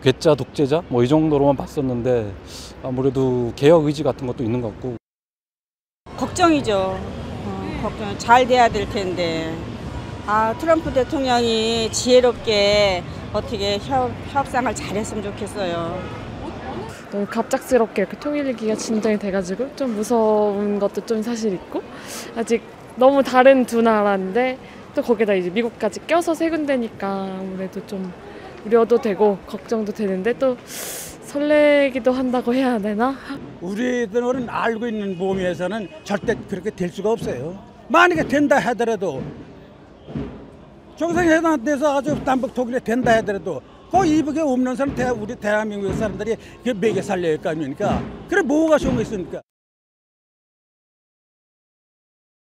괴짜, 독재자 뭐 이 정도로만 봤었는데 아무래도 개혁 의지 같은 것도 있는 것 같고. 걱정이죠. 걱정. 잘 돼야 될 텐데. 트럼프 대통령이 지혜롭게 어떻게 협상을 잘했으면 좋겠어요. 너무 갑작스럽게 이렇게 통일기가 진전이 돼가지고 좀 무서운 것도 좀 사실 있고, 아직 너무 다른 두 나라인데 또 거기다 이제 미국까지 껴서 세 군데니까 아무래도 좀 우려도 되고 걱정도 되는데 또 설레기도 한다고 해야 되나? 우리들은 알고 있는 범위에서는 절대 그렇게 될 수가 없어요. 만약에 된다 하더라도 정상회담돼서 아주 남북 통일이 된다 하더라도 그 이북에 없는 사람 우리 대한민국 사람들이 그 먹여 살려야 할 거 아닙니까? 그래 뭐가 좋은 거 있습니까?